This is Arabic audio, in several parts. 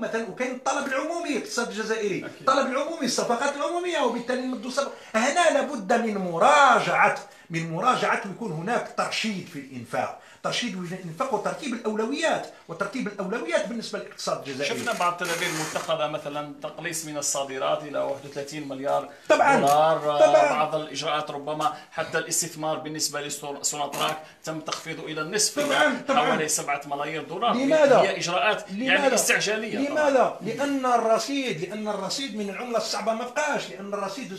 مثلا، وكاين الطلب العمومي الاقتصاد الجزائري، الطلب العمومي، الصفقات العموميه، وبالتالي نمدوا هنا لابد من مراجعه ويكون هناك ترشيد في الانفاق، ترشيد الانفاق وترتيب الاولويات، بالنسبه للاقتصاد الجزائري. شفنا بعض التدابير المتخذه، مثلا تقليص من الصادرات الى 31 مليار طبعا دولار. طبعا بعض الاجراءات ربما حتى الاستثمار بالنسبه لسوناتراك تم تخفيضه الى النصف، طبعا حوالي 7 ملايير دولار. لماذا؟ هي اجراءات يعني استعجاليه. لماذا؟ لان الرصيد من العمله الصعبه ما بقاش، لان الرصيد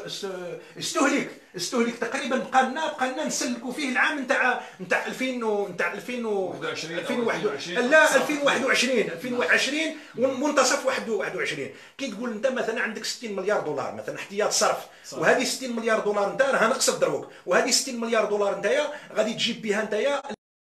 استهلك تقريبا. بقى لنا نسلكوا فيه العام نتاع 2021 لا 2021 ومنتصف 21. كي تقول انت مثلا عندك 60 مليار دولار مثلا احتياط صرف، وهذه 60 مليار دولار انت راها نقصت دروك، وهذه 60 مليار دولار انت غادي تجيب بها انت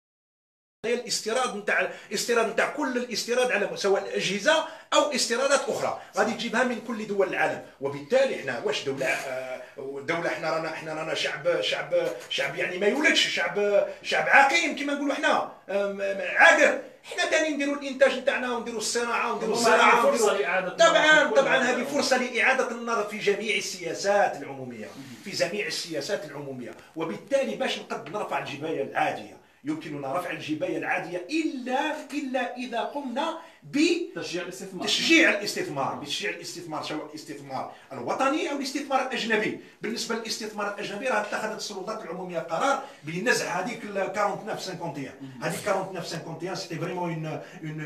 الاستيراد نتاع كل الاستيراد على سواء الاجهزه او استيرادات اخرى، غادي تجيبها من كل دول العالم. وبالتالي احنا واش دوله احنا رانا شعب يعني ما يولدش، شعب عاقل كما نقولوا احنا، عاقر. احنا ثاني نديروا الانتاج نتاعنا ونديروا الصناعه ونديروا الزراعه طبعا هذه فرصه لاعاده النظر في جميع السياسات العموميه، وبالتالي باش نقد نرفع الجبايه العاديه. يمكننا رفع الجباية العادية إلا إذا قمنا بتشجيع الاستثمار، سواء الاستثمار الوطني أو الاستثمار الأجنبي. بالنسبة للاستثمار الأجنبي راه اتخذت السلطات العمومية قرار بنزع هذيك 49-51. هذيك 49-51 سيتي فريمون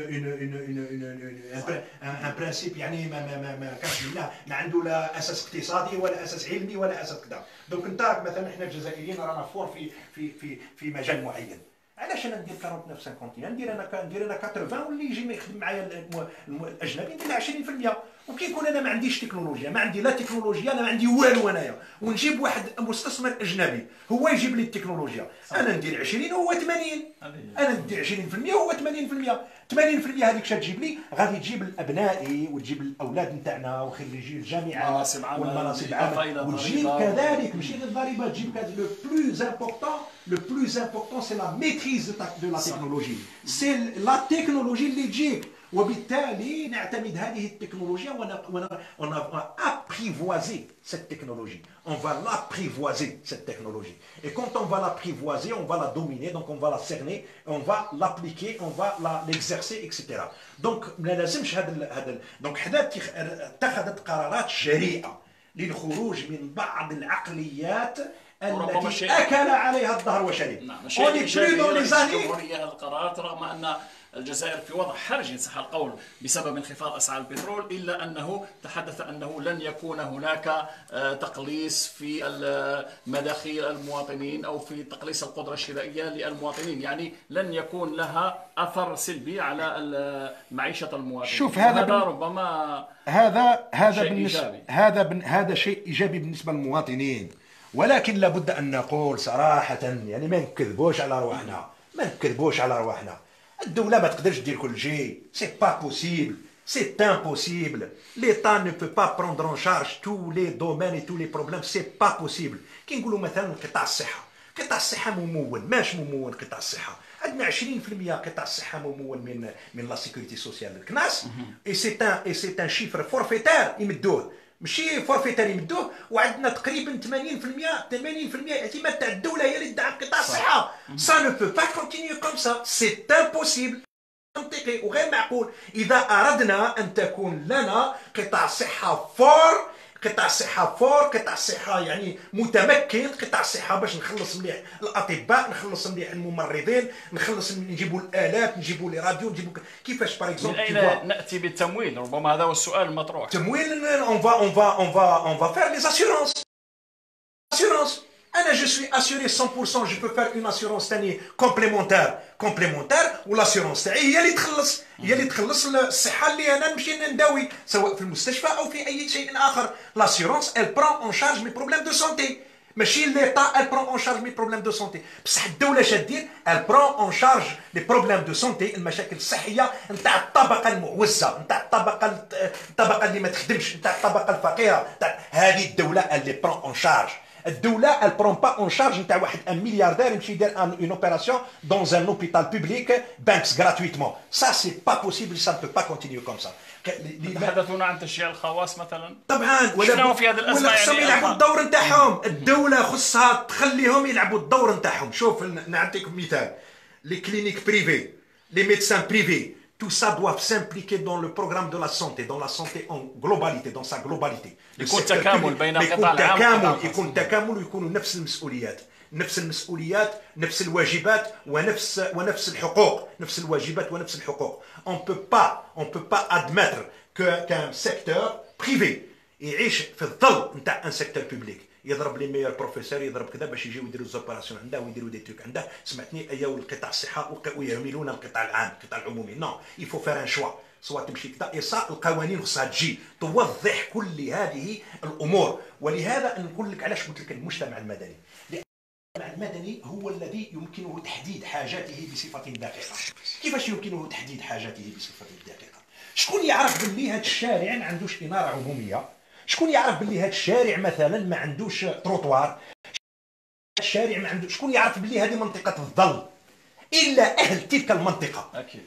ان برانسيب، يعني ما كانش ما عنده لا أساس اقتصادي ولا أساس علمي ولا أساس كذا. دونك انت مثلا احنا الجزائريين رانا فور في مجال معين. علاش انا ندير 49-51 ندير انا 80 واللي يجي يخدم معايا الاجنبي ندير 20%. وكي يكون انا ما عنديش تكنولوجيا، ما عندي لا تكنولوجيا، انا ما عندي والو انايا، ونجيب واحد مستثمر اجنبي هو يجيب لي التكنولوجيا، انا ندير 20 وهو 80، انا ندير 20% وهو 80%. 80% هذيك شا تجيب لي، غادي تجيب لابنائي وتجيب الاولاد نتاعنا وخريجي الجامعات والمناصب العامه، وتجيب كذلك ماشي غير الضريبه، تجيب لو بلوز امبورطون سي لا ميتريز دو لا تكنولوجي، سي لا تكنولوجي اللي تجيك. وبالتالي نعتمد هذه التكنولوجيا on va apprivoiser cette technologie. On va l'apprivoiser cette technologie. Et quand on va l'apprivoiser, on va la dominer, donc on va la cerner, on va l'appliquer, on va l'exercer, etc. Donc ما لازمش donc اتخذت قرارات جريئة للخروج من بعض العقليات التي أكل عليها الظهر وشرب. نعم، شيء إيجابي القرارات، رغم أن الجزائر في وضع حرج إن صح القول بسبب انخفاض أسعار البترول، إلا أنه تحدث أنه لن يكون هناك تقليص في مداخيل المواطنين أو في تقليص القدرة الشرائية للمواطنين، يعني لن يكون لها أثر سلبي على معيشة المواطنين. شوف هذا ربما هذا شيء إيجابي بالنسبة للمواطنين، ولكن لابد أن نقول صراحة، يعني ما نكذبوش على رواحنا. الدولة ما تقدرش دير كل شيء، سي با بوسيبل، سي امبوسيبل. ليتا ne peut pas prendre en charge tous les domaines et tous les problèmes، سي با بوسيبل. كي نقولوا مثلا قطاع الصحة ممول، ماش ممول قطاع الصحة. عندنا 20% قطاع الصحة ممول من لا سيكوريتي سوسيال الكناس، اي سي ان شيفر فورفيتار يمدوه، ماشي فورفيتار يمدوه. وعندنا تقريبا 80% اعتماد تاع الدوله هي اللي تدعم قطاع الصحه. سا نو بو با كونتينيو كوم سا، سي امبوسيبل، منطقي وغير معقول. اذا اردنا ان تكون لنا قطاع صحه فور، قطاع الصحة يعني متمكن، قطاع الصحة باش نخلص مليح الأطباء، نخلص مليح الممرضين، نجيبوا الآلات، نجيبوا لي راديو، نجيبوا كيفاش باغ اكزومبل. من أين نأتي بالتمويل؟ ربما هذا هو السؤال المطروح. تمويل on va faire les assurances. أنا je suis assuré 100%، je peux faire une assurance ثاني كومبليمونتير، والاسيورونس تاعي هي اللي تخلص الصحه اللي انا نمشي نداوي سواء في المستشفى او في اي شيء اخر. لاسيورونس elle prend en charge mes problèmes de santé، ماشي ليطا elle prend en charge mes problèmes de santé. بصح الدوله اش دير؟ elle prend en charge les problèmes de santé، المشاكل الصحيه نتاع الطبقه المعوزه، نتاع الطبقه اللي ما تخدمش، نتاع الطبقه الفقيره. هذه الدوله اللي prend en charge. الدوله elle prend pas en charge نتاع واحد ان ملياردير يمشي يدير اون اوبيراسيون dans un hôpital public banks gratuitement. Ça c'est pas possible, ça ne peut pas continuer comme ça. تحدثون عن تشجيع الخواص مثلا. طبعا ولا في هذه الازمه ولا خصهم يلعبوا الدور نتاعهم. الدوله خصها تخليهم يلعبوا الدور نتاعهم. شوف نعطيكم مثال، لي كلينيك بريفي، لي ميدسان بريفي، tout ça doit s'impliquer dans le programme de la santé en globalité, dans sa globalité. يكون تكامل بين القطاع العام يكون تكامل ويكونوا نفس المسؤوليات، نفس الواجبات ونفس الحقوق، نفس الواجبات ونفس الحقوق. On peut pas admettre qu'un secteur privé يعيش في الظل نتاع ان سيكتور بوبليك، يضرب لي ميور بروفيسور، يضرب كذا باش يجيو يديروا زوبيراسيون عنده ويديروا دي توك عنده. سمعتني اياو القطاع الصحه ويهملون القطاع العام، القطاع العمومي. نو يفو فير ان شوا، سواء تمشي كذا يسا. القوانين خصها تجي توضح كل هذه الامور. ولهذا نقول لك علاش قلت لك المجتمع المدني، لأن المجتمع المدني هو الذي يمكنه تحديد حاجاته بصفه دقيقه. كيفاش يمكنه تحديد حاجاته بصفه دقيقه؟ شكون يعرف باللي هذا الشارع ما عندوش اناره عموميه؟ شكون يعرف باللي هذا الشارع مثلا ما عندوش تروطوار؟ الشارع ما عندوش. شكون يعرف باللي هذه منطقه الظل؟ الا اهل تلك المنطقه. اكيد.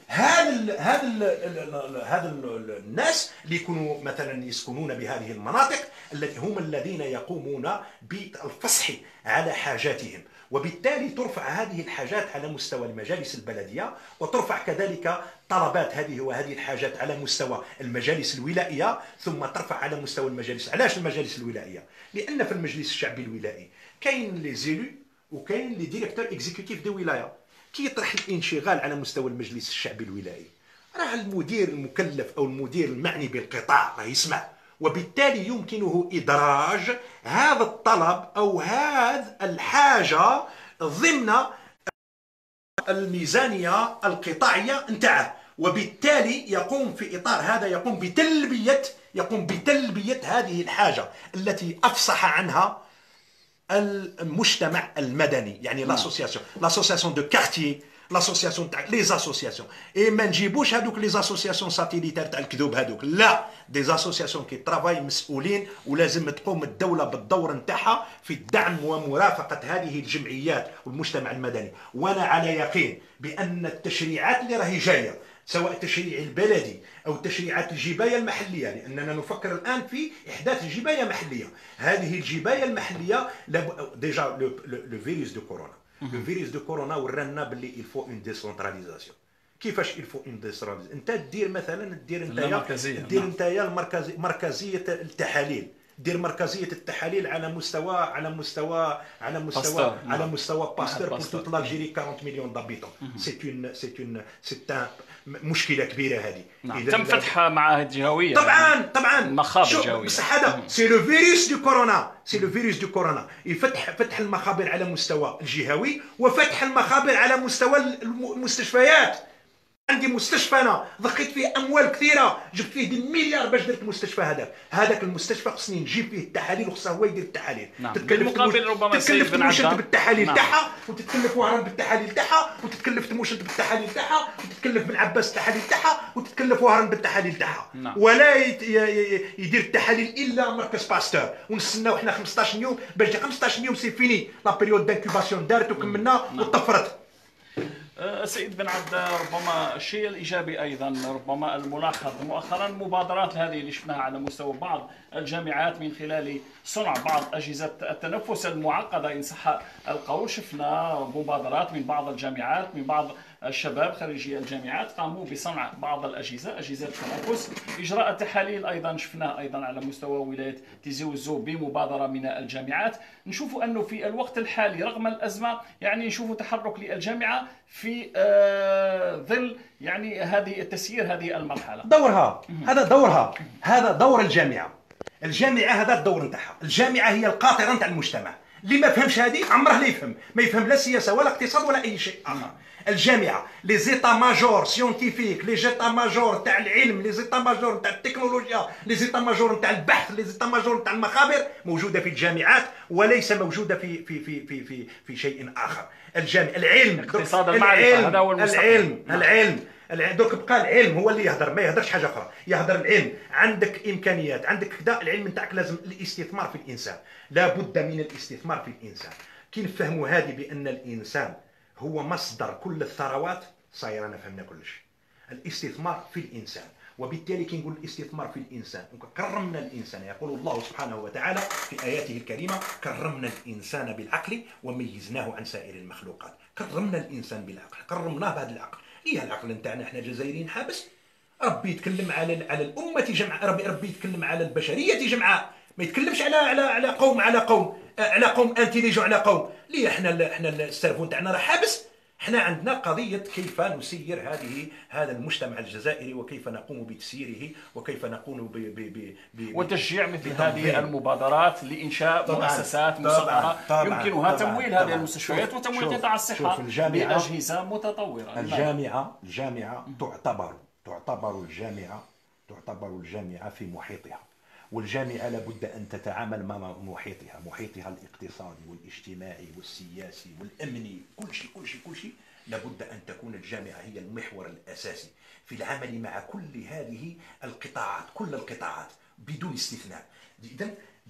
هذا الناس اللي يكونوا مثلا يسكنون بهذه المناطق التي هم الذين يقومون بالفصح على حاجاتهم، وبالتالي ترفع هذه الحاجات على مستوى المجالس البلديه، وترفع كذلك طلبات هذه الحاجات على مستوى المجالس الولائيه، ثم ترفع على مستوى المجالس. علاش المجالس الولائيه؟ لان في المجلس الشعبي الولائي كاين لي زيلو وكاين لي ديريكتور اكزيكوتيف دو ولايه. كي يطرح الانشغال على مستوى المجلس الشعبي الولائي، راه المدير المكلف او المدير المعني بالقطاع راه يسمع، وبالتالي يمكنه ادراج هذا الطلب او هذا الحاجه ضمن الميزانيه القطاعيه نتاعه، وبالتالي يقوم في اطار هذا يقوم بتلبيه هذه الحاجه التي افصح عنها المجتمع المدني. يعني لاسوسياسيون دو كارتيي، لاسوسياسيون تاع لي زاسوسياسيون. اي ما نجيبوش هذوك لي زاسوسياسيون ساتيليتار تاع الكذوب هذوك، لا، دي زاسوسياسيون كي ترافاي مسؤولين، ولازم تقوم الدوله بالدور نتاعها في الدعم ومرافقه هذه الجمعيات والمجتمع المدني. وانا على يقين بان التشريعات اللي راهي جايه، سواء التشريع البلدي او تشريعات الجبايه المحليه، لاننا نفكر الان في احداث جبايه محليه. هذه الجبايه المحليه ديجا لو فيروس دو كورونا، لو فيروس دو كورونا ورانا باللي الفو اون ديسونتراليزاسيون. كيفاش الفو اون ديسونتراليزاسيون؟ انت دير مثلا دير مركزيه التحاليل، دير مركزيه التحاليل على مستوى باستور بور توت لالجيري 40 مليون دابيتون. سي مشكله كبيره هذه. نعم. تم فتح معاهد جهويه، طبعا مخابر جهويه. بصح هذا سي لو فيروس دو كورونا، فتح المخابر على مستوى الجهوي، وفتح المخابر على مستوى المستشفيات. عندي مستشفى انا ضخيت فيه اموال كثيره، جبت فيه دي مليار باش درت المستشفى هذاك المستشفى خصني نجيب فيه التحاليل، وخصه هو يدير التحاليل. نعم. بالمقابل ربما تتكلف تموشنت بالتحاليل تاعها، وتتكلف وهران بالتحاليل تاعها، وتتكلف تموشنت بالتحاليل تاعها، وتتكلف بن عباس التحاليل تاعها، وتتكلف وهران بالتحاليل تاعها. نعم. ولا يدير التحاليل الا مركز باستور، ونستناو احنا 15 يوم باش 15 يوم سي فيني لا بيريود دانكوباسيون دارت وكملنا وطفرت. سيد بن عبدة، ربما الشيء الإيجابي أيضا ربما الملاحظ مؤخرا المبادرات هذه اللي شفناها على مستوى بعض الجامعات من خلال صنع بعض أجهزة التنفس المعقدة إن صح القول. شفنا مبادرات من بعض الجامعات، من بعض الشباب خريجي الجامعات قاموا بصنع بعض أجهزة التنفس، إجراء تحاليل أيضا شفناه أيضا على مستوى ولاية تيزي وزو بمبادرة من الجامعات. نشوف أنه في الوقت الحالي رغم الأزمة يعني نشوف تحرك للجامعة في ظل يعني هذه التسيير هذه المرحلة. دورها هذا دور الجامعة هذا الدور نتاعها. الجامعة هي القاطرة نتاع المجتمع. اللي ما فهمش هذه عمره ما يفهم لا سياسة ولا اقتصاد ولا أي شيء آخر. الجامعة لي زيتا ماجور سيونتيفيك، لي زيتا ماجور تاع العلم، لي زيتا ماجور تاع التكنولوجيا، لي زيتا ماجور تاع البحث، لي زيتا ماجور تاع المخابر موجودة في الجامعات، وليس موجودة في شيء آخر. العلم، اقتصاد المعرفة هذا هو المستقبل. دوك بقى العلم هو اللي يهضر، ما يهضرش حاجه اخرى، يهضر العلم. عندك امكانيات، عندك كذا، العلم نتاعك لازم الاستثمار في الانسان، لابد من الاستثمار في الانسان. كي نفهموا هذه بان الانسان هو مصدر كل الثروات، صاير انا فهمنا كلش. الاستثمار في الانسان، وبالتالي كي نقول الاستثمار في الانسان كرمنا الانسان. يقول الله سبحانه وتعالى في اياته الكريمه: كرمنا الانسان بالعقل وميزناه عن سائر المخلوقات. كرمنا الانسان بالعقل، كرمناه بهذا العقل. هي العقل نتاعنا احنا جزائريين حابس. ربي يتكلم على الامه جمعاء، ربي يتكلم على البشريه جمعاء، ما يتكلمش على قوم، على قوم انتيليجون، على قوم. ليه احنا السيرفو نتاعنا راه حابس. احنا عندنا قضيه كيف نسير هذا المجتمع الجزائري، وكيف نقوم بتسييره، وكيف نقوم وتشجيع مثل هذه المبادرات لانشاء مؤسسات مصغره يمكنها تمويل هذه المستشفيات وتمويل قطاع الصحه باجهزه متطوره. الجامعه تعتبر الجامعه في محيطها، والجامعة لابد أن تتعامل مع محيطها الاقتصادي والاجتماعي والسياسي والأمني، كل شيء لابد أن تكون الجامعة هي المحور الأساسي في العمل مع كل هذه القطاعات، كل القطاعات بدون استثناء. إذن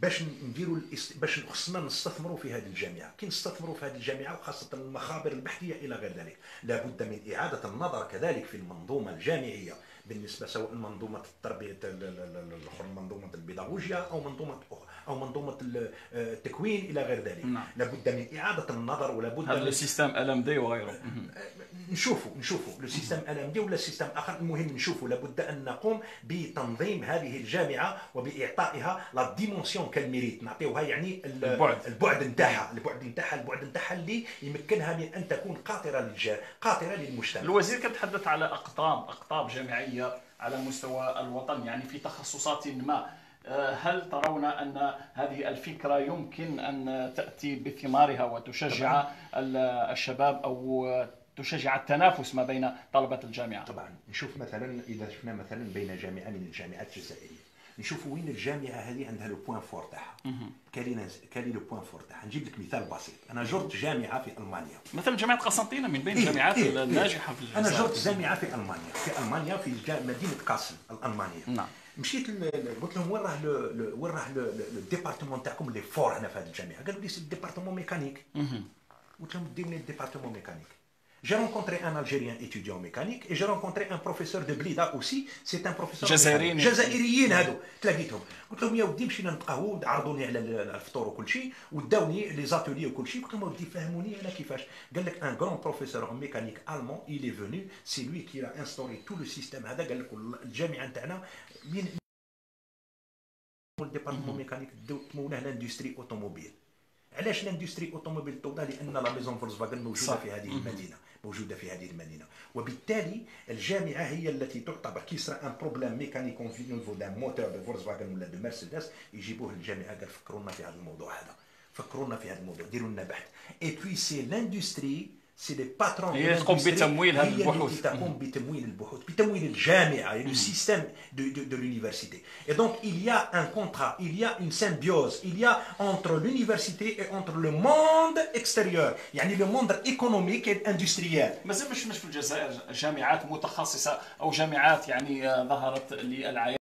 باش خصنا نستثمروا في هذه الجامعه. كي نستثمروا في هذه الجامعه وخاصه المخابر البحثيه الى غير ذلك، لابد من اعاده النظر كذلك في المنظومه الجامعيه، بالنسبه سواء منظومه التربيه منظومه البيداغوجيا او منظومه التكوين الى غير ذلك. لابد من اعاده النظر، ولابد هذا السيستم LMD وغيره نشوفوا لو سيستم LMD ولا سيستم اخر، المهم نشوفوا. لابد ان نقوم بتنظيم هذه الجامعه وباعطائها لا ديمونسيون كالميريت، نعطيوها يعني البعد نتاعها اللي يمكنها من ان تكون قاطره للمجتمع. الوزير كان تحدث على اقطاب جامعيه على مستوى الوطن، يعني في تخصصات ما. هل ترون أن هذه الفكرة يمكن أن تأتي بثمارها وتشجع الشباب أو تشجع التنافس ما بين طلبة الجامعة؟ طبعا نشوف مثلا، إذا شفنا مثلا بين جامعة من الجامعات الجزائرية، نشوف وين الجامعة هذه عندها لو بوين فور تاعها. كالي لو بوين فور تاعها. نجيب لك مثال بسيط. أنا زرت جامعة في ألمانيا، مثلا جامعة قسنطينة من بين الجامعات الناجحة في الجزائر. أنا زرت جامعة في ألمانيا في مدينة كاسل الألمانية. نعم. مشيت قلت لهم وين راه الديبارتمون تاعكم اللي فور هنا في هذه الجامعه؟ قالوا لي سي الديبارتمون ميكانيك. قلت لهم ديروا لي الديبارتمون ميكانيك. J'ai rencontré un Algérien étudiant en mécanique et j'ai rencontré un professeur de Blida aussi, c'est un professeur جزائريين هادو تلاقيتهم. قلت لهم يا ودي مشينا نتقهووا، عرضوني على الفطور وكل شيء وداوني لي زاتولي وكل شيء. قلت لهم ودي فهموني انا كيفاش. قال لك ان غران بروفيسور en mécanique allemand, il est venu, c'est lui qui a instauré tout le système هذا. قال لك الجامعه نتاعنا من الديبارتمون ميكانيك تمولاه لاندستري اوتوموبيل. علاش لاندستري اوتوموبيل توضع؟ لان لا ميزون فولكسفاغن موجوده في هذه المدينه، وبالتالي الجامعه هي التي تعتبر كي صرا ان بروبليم ميكانيك اون في نيفو دان موتور دو فولكسفاغن ولا دو مرسيدس، يجيبوه للجامعه. قال فكرونا في هذا الموضوع ديروا لنا بحث. اي بوي سي لاندستري، سي لي باترون هي تقوم بتمويل هذه البحوث، تقوم بتمويل البحوث، بتمويل الجامعه، لو سيستيم de l'université. Et donc il y a un contrat, il y a une symbiose, il y a entre l'université et entre le monde extérieur، يعني le monde économique et industriel. مازال مش في الجزائر جامعات متخصصه او جامعات يعني ظهرت للعيان